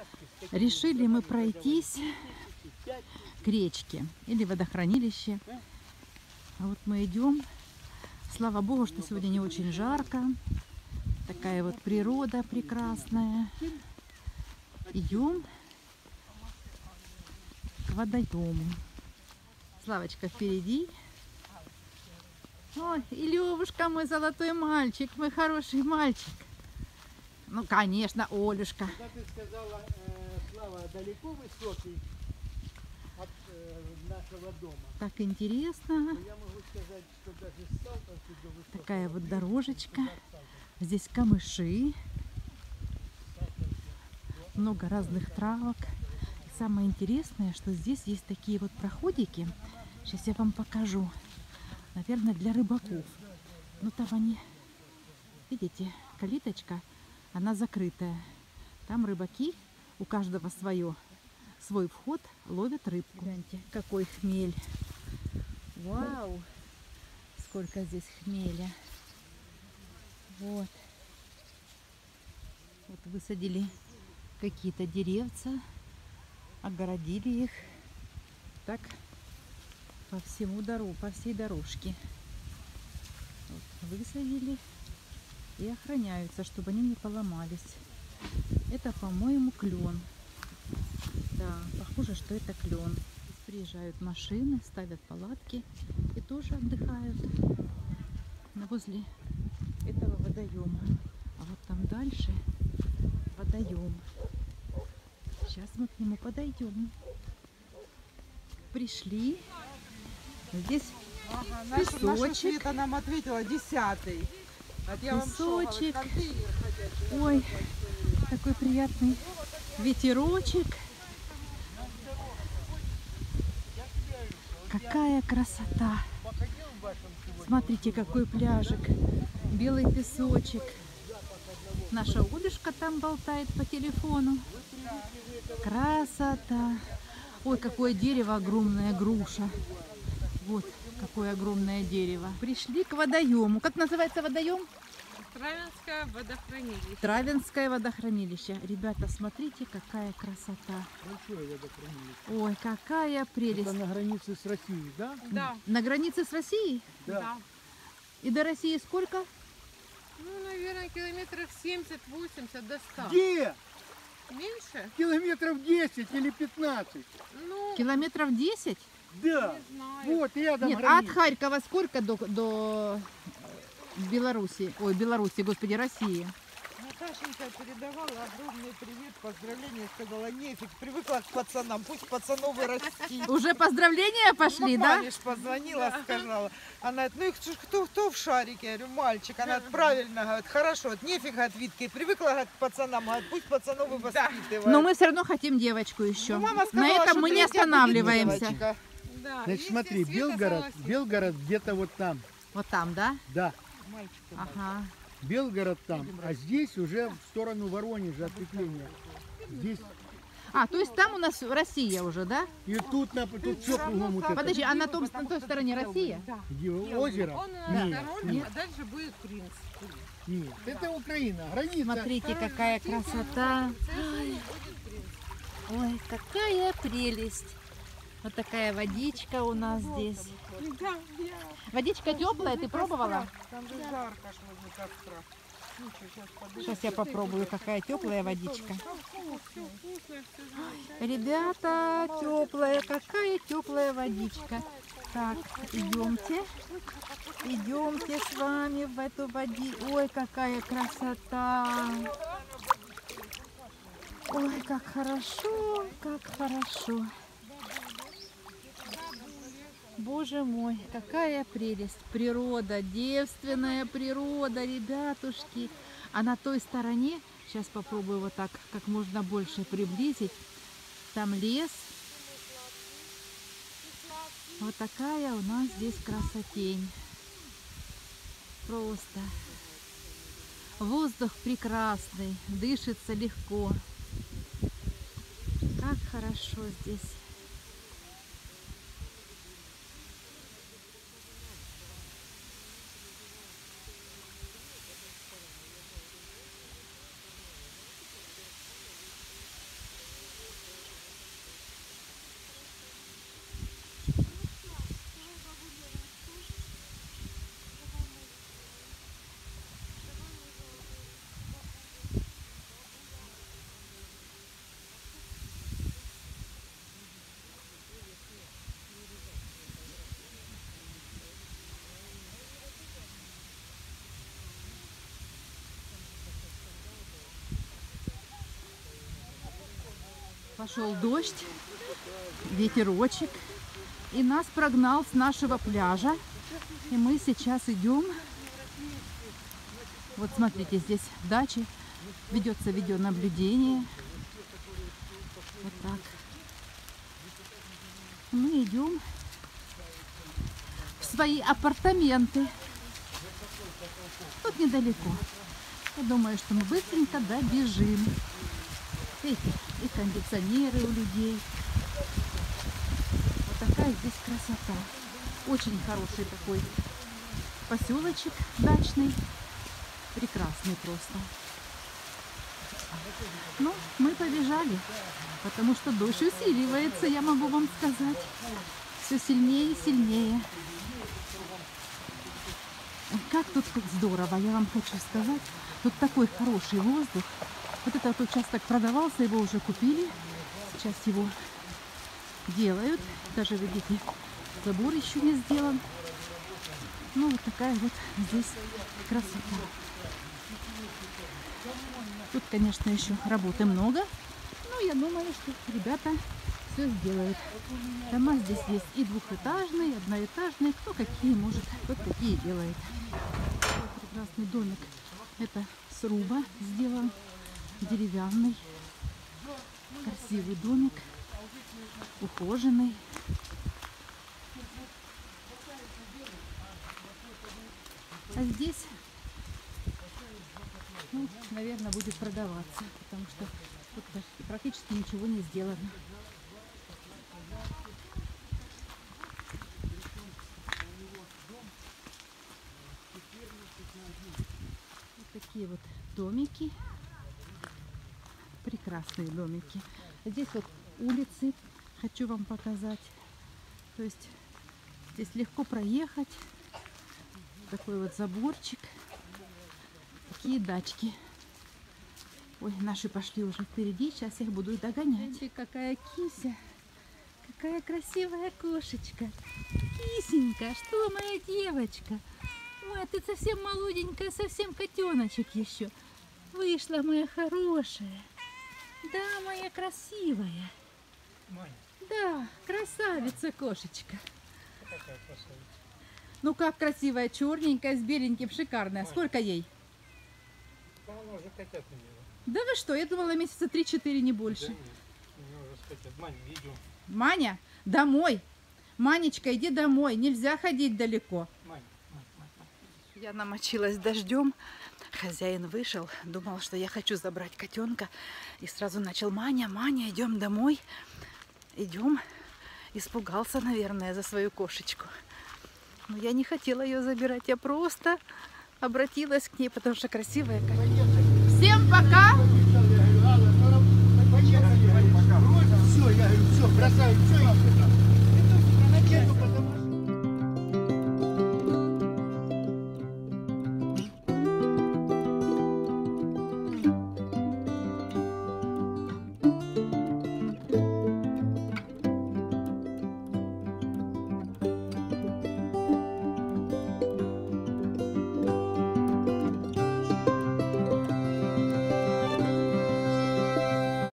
Решили мы пройтись к речке или водохранилище. Вот мы идем. Слава Богу, что сегодня не очень жарко. Такая вот природа прекрасная. Идем к водоему. Славочка впереди. Ой, и Левушка, мой золотой мальчик, мой хороший мальчик. Ну, конечно, Олюшка. Когда ты сказала, Слава, далеко высокий от нашего дома? Так интересно. Я могу сказать, что даже с Салтовки до высокого. Такая вот дорожечка. Здесь камыши. Много разных травок. И самое интересное, что здесь есть такие вот проходики. Сейчас я вам покажу. Наверное, для рыбаков. Но там они, видите, калиточка, она закрытая. Там рыбаки, у каждого свой вход, ловят рыбку. Гляньте, какой хмель. Вау! Сколько здесь хмеля. Вот. Вот высадили какие-то деревца, огородили их. Так по всей дорожке. Вот, высадили и охраняются, чтобы они не поломались. Это, по-моему, клен. Да, похоже, что это клен. Приезжают машины, ставят палатки и тоже отдыхают возле этого водоема. А вот там дальше водоем. Сейчас мы к нему подойдем. Пришли. Здесь песочек. Наша нам ответила 10-й. Песочек. Ой, такой приятный ветерочек. Какая красота! Смотрите, какой пляжик. Белый песочек. Наша Олюшка там болтает по телефону. Красота! Ой, какое дерево огромное, груша. Вот какое огромное дерево. Пришли к водоему. Как называется водоем? Травинское водохранилище. Травинское водохранилище. Ребята, смотрите, какая красота. Большое водохранилище. Ой, какая прелесть. Это на границе с Россией, да? Да. На границе с Россией? Да. И до России сколько? Ну, наверное, километров 70-80 до 100. Где? Меньше? Километров 10 или 15. Ну, Километров 10? Да. не знаю. Вот рядом Нет, а от граница. Харькова сколько до Беларуси? Ой, Беларуси, господи, России. Наташенька передавала огромный привет, поздравления, сказала, нефиг, привыкла к пацанам, пусть пацанов и расти. Уже поздравления пошли, да? Мамиш позвонила, сказала. Она говорит, ну их кто в шарике? Я говорю, мальчик. Она говорит, правильно, говорит, хорошо, говорит, нефиг, говорит, Витке, привыкла, говорит, к пацанам, говорит, пусть пацанов и воспитывают. Но мы все равно хотим девочку еще. Ну, мама сказала, На этом что мы не третья будет останавливаемся. девочка. Да, Значит, если смотри, Света Белгород где-то вот там. Вот там, да? Да. мальчиком. Ага. Белгород там, а здесь уже в сторону Воронежа ответвление. Здесь А, то есть там у нас Россия уже, да? и тут все кругом вот это. Подожди, а на той стороне Россия? Где озеро? Он Нет, на дороге, нет, а дальше будет принц. нет. Это Украина, граница. Смотрите, какая красота. Ой, какая прелесть. Вот такая водичка у нас здесь. Да, Водичка теплая, ты пробовала? там же жарко ж возле костра. Ничего, сейчас подожди. Сейчас я попробую, какая теплая водичка. Все вкусно, все Ребята, теплая, какая теплая водичка. Так, идемте. Идемте с вами в эту водичку. Ой, какая красота. Ой, как хорошо, как хорошо. Боже мой, какая прелесть. Природа, девственная природа, ребятушки. А на той стороне, сейчас попробую вот так как можно больше приблизить, там лес. Вот такая у нас здесь красотень. Просто. Воздух прекрасный, дышится легко. Как хорошо здесь. Пошел дождь, ветерочек. И нас прогнал с нашего пляжа. И мы сейчас идем. Вот смотрите, здесь дачи. Ведется видеонаблюдение. Вот так. Мы идем в свои апартаменты. Тут недалеко. Я думаю, что мы быстренько добежим. Видите, и кондиционеры у людей. Вот такая здесь красота. Очень хороший такой поселочек дачный. Прекрасный просто. Ну, мы побежали, потому что дождь усиливается, я могу вам сказать. Все сильнее и сильнее. Как тут здорово, я вам хочу сказать. Тут такой хороший воздух. Вот этот участок продавался, его уже купили. Сейчас его делают. Даже, видите, забор еще не сделан. Ну, вот такая вот здесь красота. Тут, конечно, еще работы много. Но я думаю, что ребята все сделают. Дома здесь есть и двухэтажные, и одноэтажные. Кто какие может, тот какие делает. Вот прекрасный домик. Это сруба сделан. Деревянный. Красивый домик. Ухоженный. А здесь, ну, наверное, будет продаваться, потому что тут практически ничего не сделано. Вот такие вот домики. Прекрасные домики. Здесь вот улицы хочу вам показать. То есть здесь легко проехать. Такой вот заборчик. Такие дачки. Ой, наши пошли уже впереди. Сейчас их буду догонять. Смотрите, какая кися. Какая красивая кошечка. Кисенька, что моя девочка? Ой, ты совсем молоденькая, совсем котеночек еще. Вышла моя хорошая. Да, моя красивая. Маня, Да, красавица кошечка. какая красавица. Ну как красивая, черненькая, с беленьким, шикарная. Сколько ей? Да она уже котят имела. Да вы что, я думала месяца 3-4, не больше. Да нет, у нее уже котят. Маня, идем. Маня, домой. Манечка, иди домой, нельзя ходить далеко. Маня. Я намочилась дождем. Хозяин вышел, думал, что я хочу забрать котенка. И сразу начал: Маня, Маня, идем домой. Идем. Испугался, наверное, за свою кошечку. Но я не хотела ее забирать. Я просто обратилась к ней, потому что красивая. Всем пока!